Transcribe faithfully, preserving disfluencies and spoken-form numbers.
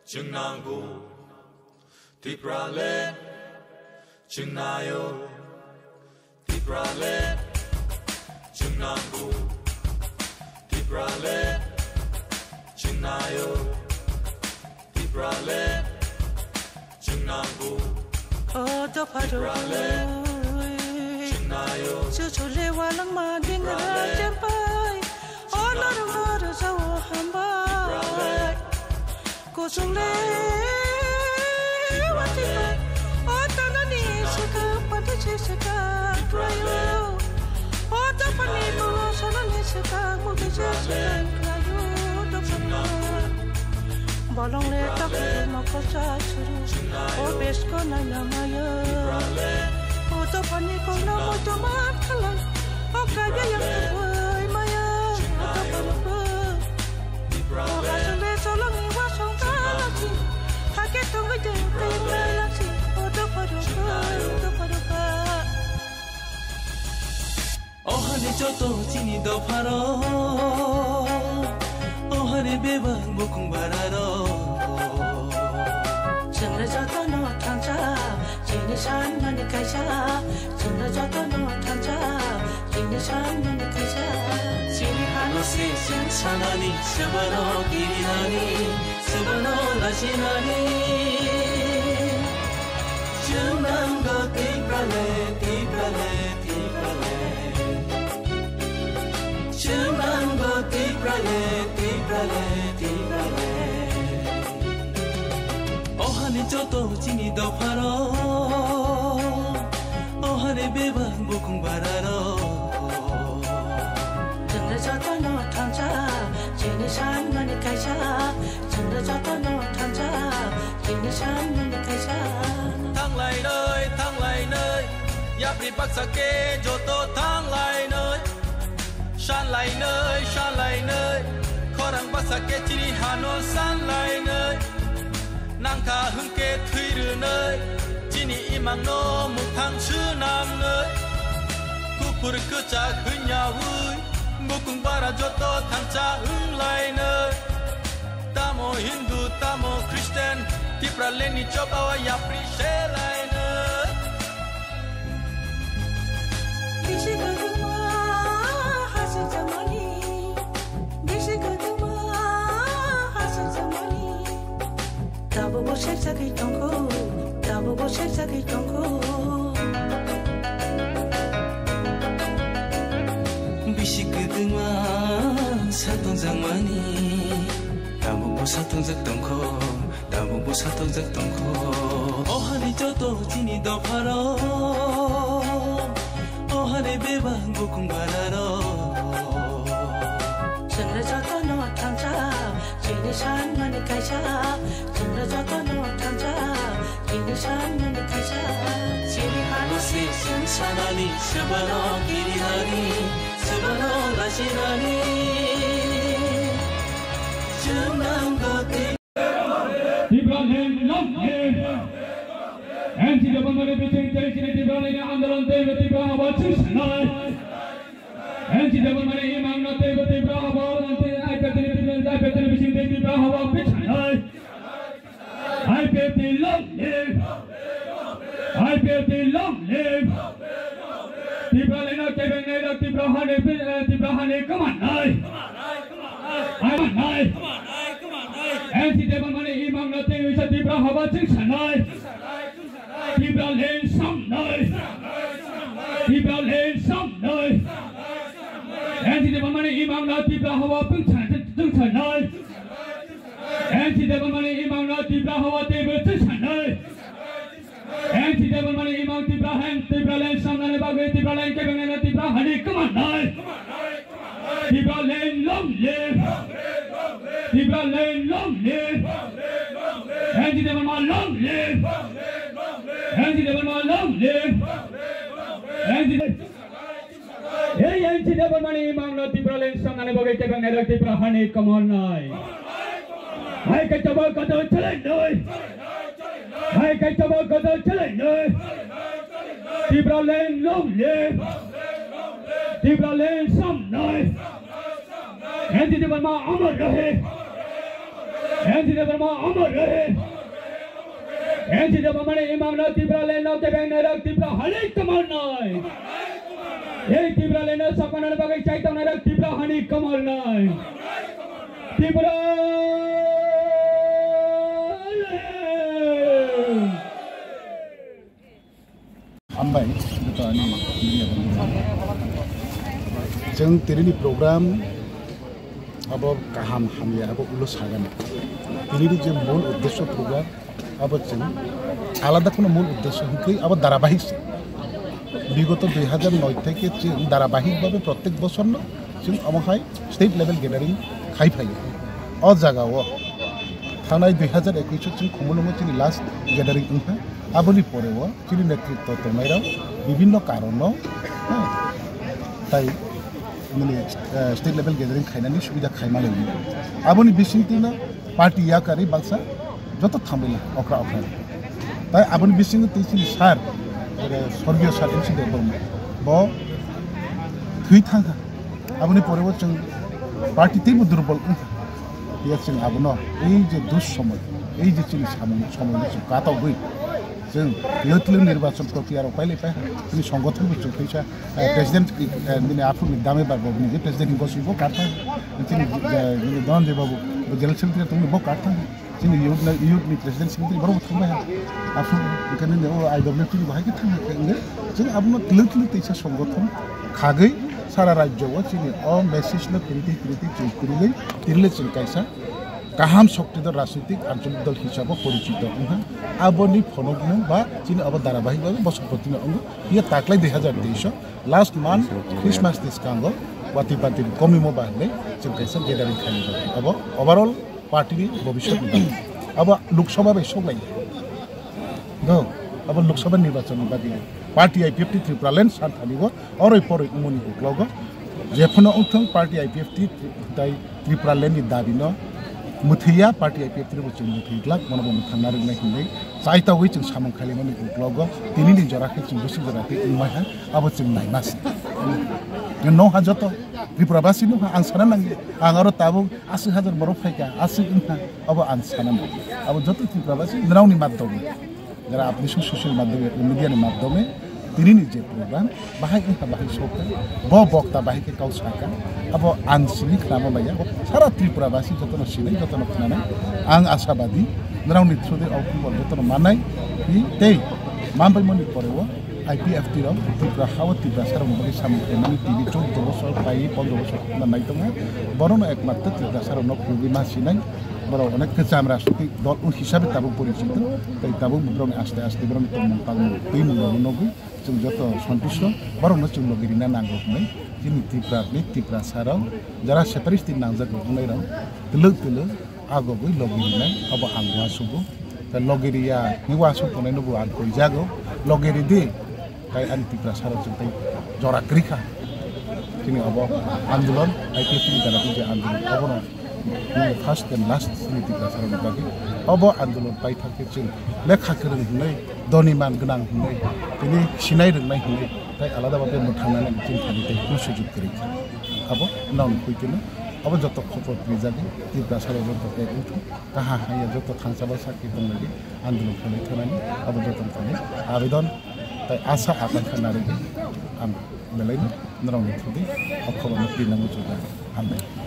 chừng nàng gu tip ra lên chừng nayo tip ra lên chừng nàng gu tip ra lên chừng nayo tip ra lên chừng nàng gu oh đâu phải đâu chừng nayo chưa cho lệ hoa lăng mà đi ngỡ chém bay oh nó đâu có đâu sao ham bay cô sung lệ hoa tình bay oh ta nó đi sẽ có bắt được sẽ sẽ có rayo oh ta phải đi cô sao nó đi sẽ có một cái sẽ sẽ rayo đâu phải bỏ lòng lệ ta phải mà có cha churu oh best con này là maya oh ta phải đi con nó một chỗ mát khăn lạnh oh cái gì yang tuyệt vời maya oh ta phải được bơ oh cái sung lệ sao lăng hoa song ta là gì hai cái tung cái gì tình này là gì oh ta phải được bơ ta phải được bơ oh hani cho tôi chỉ ni đâu phải đâu oh hani beba mukung bararo chẳng là do tôi nó tham gia chỉ để sáng mà để cái cha chẳng là do tôi nó tham gia chỉ để sáng mà để cái cha chỉ để hắn no se sanani sabano kirinani sabano lajinani chunang go tiprale tiprale tiprale chunang go tiprale tiprale tiprale oh hani cho tôi chỉ ni đâu phải đâu oh hani beba mukung bararo chẳng là do tôi nó tham gia chỉ để sáng mà để cái cha chẳng là do tôi nó tham gia chỉ để sáng mà để cái cha thang lại nơi thang lại nơi yap đi bắc sa kê cho tôi thang lại nơi san lại nơi san lại nơi khó đằng bắc sa kê chỉ đi hà nội san lại nơi nàng thà hưng kê thuy rửa nơi chỉ ni imang no một thang chữ nam nơi cú pur cứ cha khứ nhà vui một cùng bara cho tôi thang cha hưng lại nơi ta mo Hindu ta mo Christian tiếp ra lên đi cho bao ya free share lại nơi đi sẽ có được mà hát sẽ chẳng mà đi đi sẽ có được mà hát sẽ chẳng mà đi ta bộ bộ sẽ ra cái trong cô ta bộ bộ sẽ ra cái trong cô 비시끄등와 사통장만이 나무보 사통작동코 나무보 사통작동코 어하니 저도 지니 더 팔어 어하니 배방 고궁 바라러 chẳng là do tôi nó tham gia chỉ để sáng mà để cái cha chẳng là do tôi nó tham gia chỉ để sáng mà để cái cha chỉ để hắn 너세 신사나니 스바노 기리나니 스바노 라시나니 주남고 İbrahim Lamye Anti Government Meeting Television İbrahim Andalan Devlet İbrahim Açışnay Anti Government İmam Devlet İbrahim Anti iPad Television iPad Television İbrahim Açışnay iPad Lamye iPad Lamye İbrahim Kebenay İbrahim İbrahim Kamanay Kamanay Anti Government İmam Devlet İbrahim Açışnay İbrahim Samnay İbrahim Samnay Anti Government İmam İbrahim Açışnay Anti Government İmam İbrahim Devlet Açışnay Anti Government İmam İbrahim İbrahim Samnay Bagay İbrahim Kebenay İbrahim Kamanay İbrahim Lamye İbrahim Lamye Anti Government Lamye Anti Government Lamye Anti Hey Anti Government İmam İbrahim Samnay Bagay Kebenay İbrahim Kamanay Hai cái chào bơ kadar chale nơi Hai cái chào bơ kadar chale nơi İbrahim Lamye İbrahim Samnay Anti Government Amar rahe NC Debbarma अमर रहे NC देवरमा ने इमाम ना तिब्रा ले ना के bank ने रख तिब्रा हनी कमर नाय ये तिब्रा ले ना सपना ने बगे चाहिए तो ने रख तिब्रा हनी कमर नाय तिब्रा Ambai itu ani ini jeng tiri program abo kaham hamya abo ulo sagan tiri je mul uddesho program abo jeng alada kono mul uddesho hukei abo darabahik bigoto দুই হাজার নয় থেকে jeng darabahik bhabe prottek bochor no jeng amahai state level gathering khai phai o jaga o thanai দুই হাজার একুশ jeng khumulungo jeng last gathering unha aboni poreo chini netritto tomaira bibhinno karono tai mane state level gathering khainani subida khaimale aboni bisintina party yakari balsa joto thambela okra okra tai aboni bisingo tichini sar sorgiyo sar incident bo thui thanga aboni poreo jeng party teibo durbol yaching abono ei je dus somoy ei je chini samon somoy katao goi जों लोथलो निर्वाचन प्रक्रिया पाइले पाइ जोंनि संगठन बुचु फैसा president दिनै आफुनि दामे बारबो नि प्रेसिडेंट गसिबो काटा जोंनि जोंनि दनजे बाबु जेनेरेल सेक्रेटारि तुमनि बो काटा जोंनि युथ युथ नि प्रेसिडेंट सेक्रेटारि बरो थांबाय आफु बेखायनो ने आईडब्लिउटी नि बाहाय थांनो जों आबनो लोथलो तैसा संगठन खागै सारा राज्यआव जोंनि अ मेसेज न क्रिएटिव क्रिएटिव चुइकुरिलै तिरले जों कायसा गाहाम शक्तिधर राजनीतिक आंचलिक दल हिसाबै परिचित उहा आबनि फनगनु बा चिन अब धारावाहिक भाबे बसपतिनो अंग ये ताकलाई दुई हजार तेईस लास्ट मंथ क्रिसमस दिसकांगो वाति पार्टी कमिमो बाहले जों कैसे गेदारिं खालामो अब ओवरऑल पार्टी नि भविष्य अब लोकसभा बे सबाय दो अब लोकसभा निर्वाचन बादि पार्टी आईपीएफटी त्रिपुरालेण्ड सानथानिबो अरै परै उमनि उक्लगो जेफनो उथं पार्टी आईपीएफटी दाय त्रिपुरालेण्ड नि दाबिनो मुथैया पार्टी आईपीएफटी जों मुथैग्लाक मनबो मुथांना रोंनाय हिंदै जायतावै जों सामं खालिमानि उक्लगो दिनैनि जराखै जों बुसि जराखै उमाहा अब जों नायमास न हाजत त्रिपुराबासि न आं साना नांगे आं आरो ताबो आसि हाजार बर फायका आसि इनहा अब आं साना अब जत त्रिपुराबासि नावनि माध्यमे जरा आपनि सोशल माध्यमे मिडियानि माध्यमे दिनैनि जे प्रोग्राम बाहाय इनहा बाहाय सका ब बक्ता बाहाय के काउसाका अब आंसिनि खालामो बाया सारा त्रिपुराबासि जतन सिनै जतन खानाय आं आशाबादी नावनि थ्रुदे अखुब जतन मानाय हि तै मामबाय मनि परेव आईपीएफटी रो त्रिपुरा हाव त्रिपुरा सारा मबे सामने मानि टीवी चौदह बছর पाइ पंद्रह बছর ना नायदों बरनो एकमात्र त्रिपुरा सारा न खुबि मासिनाय बरो अनेक गोजाम राजनीतिक दल हिसाबै ताबो परिचित तै ताबो बरनो आस्ते आस्ते बरनो तमन पागो तै मुनो नगु जों जत सन्तुष्ट बरनो जों लगिरिना नांगौ होननाय जोंनि त्रिपुरानि त्रिपुरा साराव जरा सेपारेटिस्ट नांजागौ होननाय राव तलो तलो आगोबै लगिरिनाय अब आंगवा सुबो ता लगिरिया निवासु पनायनबो आं कइजागौ लगिरि दे ताई आनि त्रिपुरा साराव जों तै जरा ग्रिखा जोंनि अब आन्दोलन आईपीएफटी दालानि जे आन्दोलन अबनो फार्स्ट एंड लास्ट त्रिपुरा साराव बागै अब आन्दोलन पाइ थाके जों लेखा गोरों होननाय धनिमान गोनां होननाय दिनै सिनाय रोंनाय होननाय ताई आलादा भाबे मोथांनानै जों थानिथाय सुजुग करिखा अब नावनि फैकेनो अब जत खबर प्रिजागे त्रिपुरा साराव जत पे उठो काहा हाया जत थांसाबा साखि दंनाय आन्दोलन खालामनाय थानानै अब जतन खालामनाय आवेदन ताई आशा आकांक्षा नारेगे आं बेलायनो नावनि थुदि अखबानो प्रिनांगौ जगा हामबाय